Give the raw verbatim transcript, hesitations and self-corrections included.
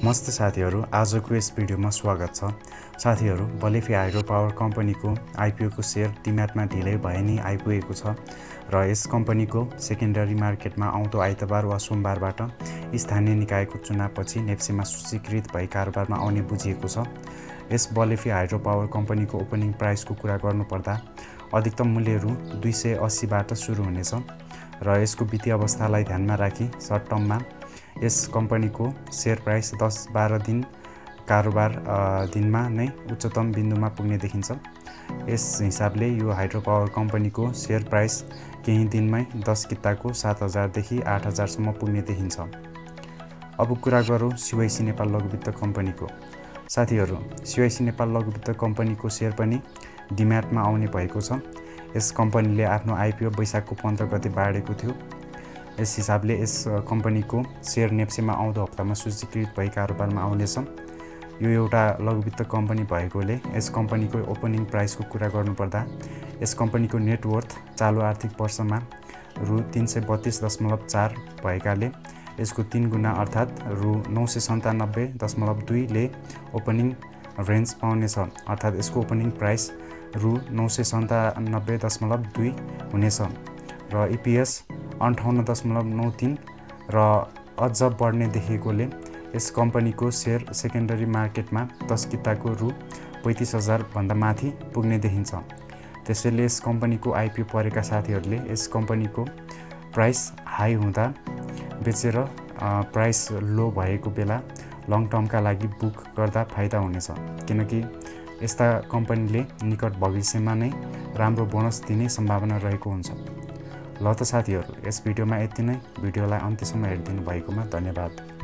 नमस्ते साथीहरु, आजको यस भिडियोमा स्वागत छ। साथीहरु, बलेफी हाइड्रो पावर कम्पनीको आइपिओ को शेयर डिम्याटमा ढिलै भए नि आइपुगेको छ र यस कम्पनीको सेकेन्डरी मार्केटमा आउँदो आइतबार वा सोमबारबाट स्थानीय निकायको चुनावपछि नेप्सीमा सूचीकृत भई कारोबारमा आउने बुझिएको छ। यस बलेफी हाइड्रो पावर कम्पनीको ओपनिङ प्राइसको कुरा गर्नुपर्दा अधिकतम मूल्य रु दुई सय अस्सी बाट सुरु हुनेछ र यसको वित्तीय अवस्थालाई ध्यानमा राखी सर्ट टर्ममा यस कम्पनीको शेयर प्राइस दस बाह्र दिन कारोबार दिनमा नै उच्चतम बिन्दुमा पुग्ने देखिन्छ। यस हिसाबले यो हाइड्रो पावर कम्पनीको शेयर प्राइस केही दिनमै दस किताको सात हजार देखि आठ हजार सम्म पुग्ने देखिन्छ। अब कुरा गरौँ सिवाइसी नेपाल लघुवित्त कम्पनीको। साथीहरु, सिवाइसी नेपाल लघुवित्त कम्पनीको शेयर पनि डिम्याटमा आउने भएको छ। यस कम्पनीले आफ्नो आइपिओ वैशाखको पन्ध्र गते बाडेको थियो। यस हिसाबले यस कम्पनीको शेयर नेप्सीमा आउँदो हप्तामा सूचीकृत भई कारोबारमा आउनेछ। यो एउटा लघुवित्त कम्पनी भएकोले यस कम्पनीको ओपनिङ प्राइसको कुरा गर्नुपर्दा यस कम्पनीको नेटवर्थ चालु आर्थिक वर्षमा रु तीन सय बत्तीस दशमलव चार भएकाले यसको तीन गुणा अर्थात् रु नौ सय सन्तानब्बे दशमलव दुई ले ओपनिङ रेन्ज पाउनेछ। अर्थात् यसको ओपनिङ प्राइस रु नौ सय सन्तानब्बे दशमलव दुई हुनेछ र इपिएस अन्ठाउन्न दशमलव नौ तीन र अझ बढ्ने देखिएकोले यस कम्पनीको शेयर सेकेन्डरी मार्केटमा दस किताको रु पैँतिस हजार भन्दा माथि पुग्ने देखिन्छ। त्यसैले यस कम्पनीको आइपिओ परेका साथीहरूले यस कम्पनीको प्राइस हाई हुँदा बेचेर प्राइस लो भएको बेला लङ टर्मका लागि बुक गर्दा फाइदा हुनेछ, किनकि यस्ता कम्पनीले निकट भविष्यमा नै राम्रो बोनस दिने सम्भावना रहेको हुन्छ। ल त साथीहरु, यस भिडियोमा यति नै। भिडियोलाई अन्त्यसम्म हेरिदिनु भएकोमा धन्यवाद।